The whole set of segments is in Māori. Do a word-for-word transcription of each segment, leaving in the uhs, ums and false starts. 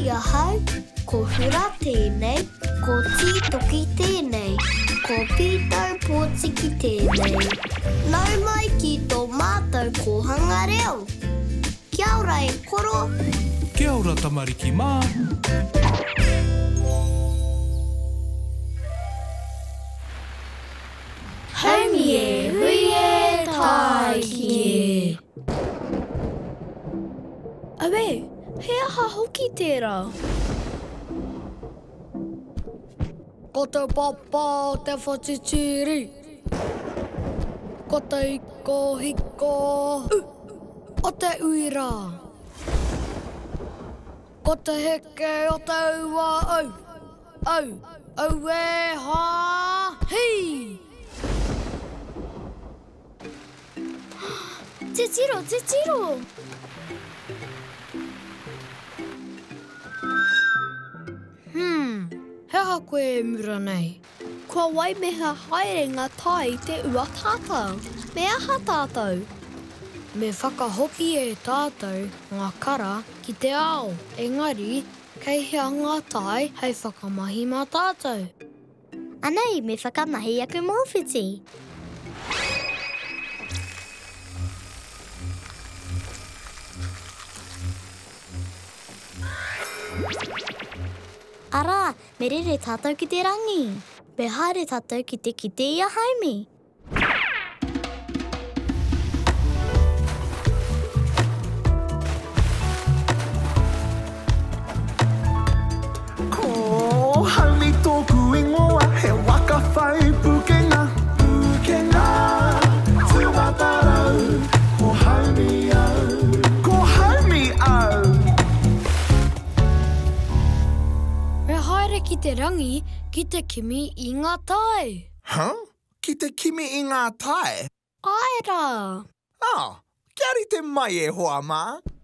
ia hau, ko hura tēnei, ko tītoki tēnei, ko pītau pōtiki tēnei. Nau mai ki tō mātou kohanga reo. Kia ora e koro. Kia ora tamariki mā. Haumi e, hui e, tai ki e. Awe, he aha hoki tērā. Ko te papa o te whatitiri. Ko te iko hiko uh, o te uira. Ko te heke o te ua au. Au, au e ha, hei! Te tiro, te tiro. Hmm, he ha koe e mura nei. Kua wai meha haere ngā tai te ua tata. Me aha tātou? Me whakahoki e tātou ngā kara ki te ao. Engari, kei hea ngā tai hei whakamahi mā tātou. Anei, me whakamahi aku mōwhiti. Ara, me rere tātou ki te rangi. Me haere tātou ki te kite ia haumi. Ko haumi tōku ingoa, he waka whai pukenga. Pukenga, tuatarau, ko haumi au. Ko haumi au. Me haere ki te rangi ki te kimi i ngā tai. Huh? Ki te kimi i ngā tai? Aira! Ah, kia ri te mai e hoa mā.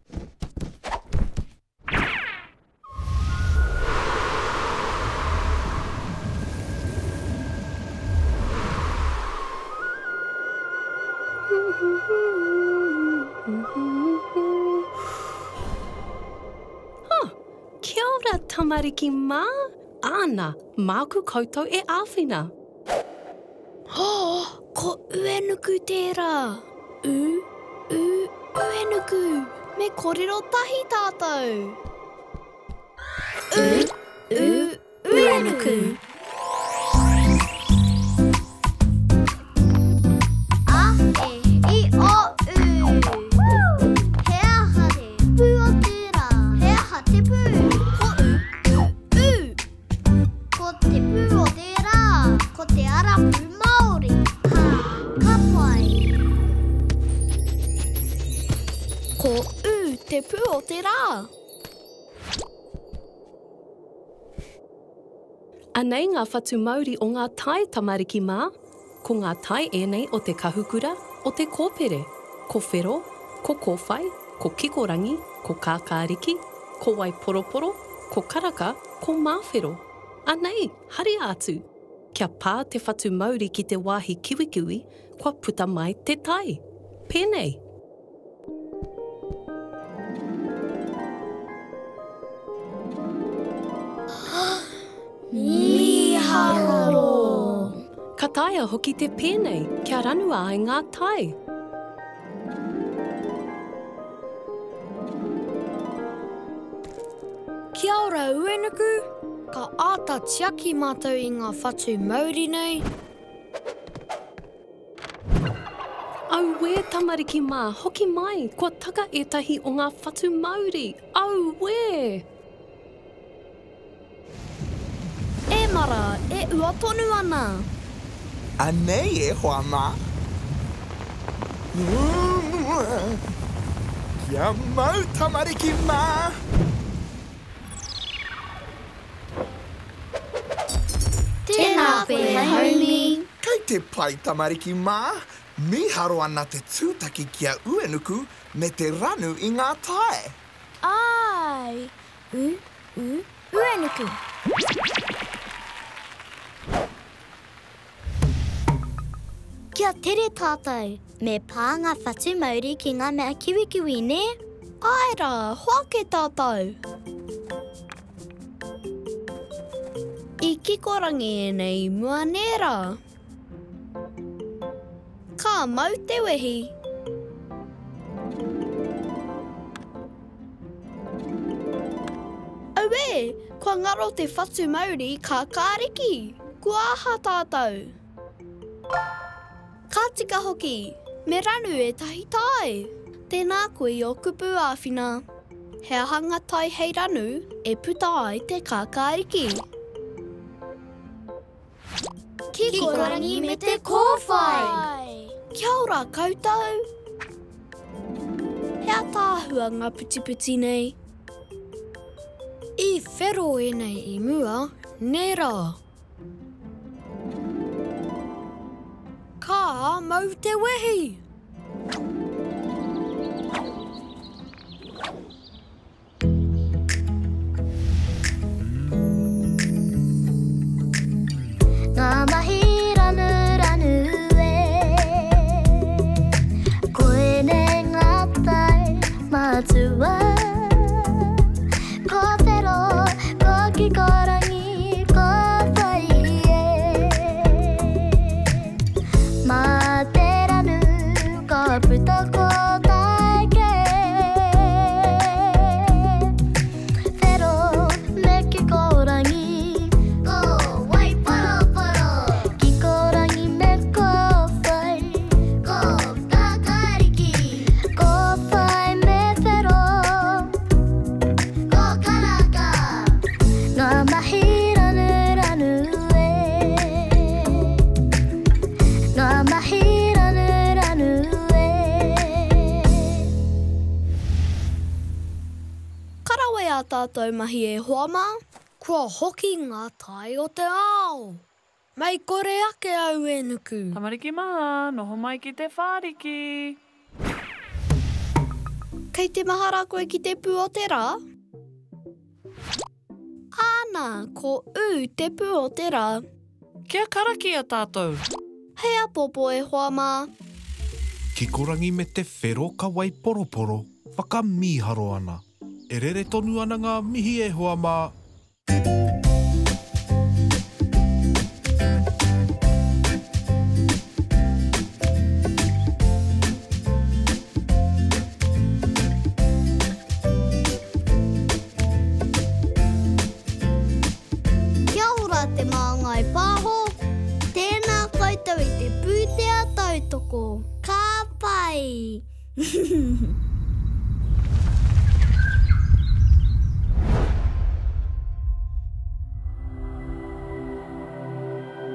Huh, kia ora tamariki mā. Ana, māku koutou e āwhina. Oh, ko Uenuku tērā. U, u, Uenuku. Me kōrero tahi tātou. U, u, Uenuku. A, e, i, o, u. He aha te pū o tērā. He aha te pū. Ko u, u, u. Ko te pū o tērā. Ko te arapu Māori. Ha, ka pai. Ko u te pū o tērā. Anei ngā whatu Māori o ngā tai tamariki mā. Ko ngā tai ēnei o te kahukura, o te kōpere, ko whero, ko kōwhai, ko kikorangi, ko kākāriki, ko waiporoporo, ko karaka, ko māwhero. Anei, hari atu. Kia pā te whatu Māori ki te wāhi kiwikiwi, kua puta mai te tai. Pēnei. Miharo. Ka taia hoki te pēnei, kia ranua ai ngā tai. Kia ora Uenuku. Ka āta tiaki mātou i ngā whatu Māori nei. Au we tamariki mā, hoki mai, kua taka etahi o ngā whatu Māori. Au we! E mara, e ua tonu ana. Anei e hoa mā. Kia mau tamariki mā. Tēnā koe, haumi. Kei te pai tamariki mā. Miharo ana te tūtaki kia Uenuku me te ranu i ngā tae. Ai, u, u, Uenuku. Kia tere tātou. Me pā ngā whatu Māori ki ngā mea kiwikiwi, ne? Aira, hoa ke tātou. I kikorangi e nei mua nera. Ka mau te wehi. Aue, kua ngaro te whatu Māori ka kāriki. Kua aha tātou. Ka tika hoki, me ranu e tahi tai. Tēnā koe i o kupu āwhina. He ahanga tai hei ranu e puta ai te ka kāriki. Kikorangi me te kōwhai. Kia ora koutou. Hea tāhua ngā puti-puti nei. I whero e nei i mua, nera. Ka mau te wehi. Ngā mahi ranu ranu e. Koe nei ngā tai matua. Ko whero, ko kikorangi, ko whai e. Mā te ranu, ko puta ko tai ke. Whero me kikorangi. Tātou mahi e hoama, kua hoki ngā tai o te ao. Mai kore ake au Uenuku. Tamariki Mā, noho mai ki te whāriki. Kei te mahara koe ki te pū o te rā? Āna, ko u te pū o te rā. Kia karaki a tātou. Hea popo e hoama. Kikorangi me te whero ka wai poroporo, whakamiharo ana. E rere tonu ana ngā mihi e hoa mā. Kia ora te māngai pāho. Tēnā koutou i te pūtea tautoko. Ka pai.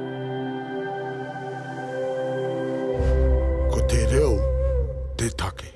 Ko te reo, te take.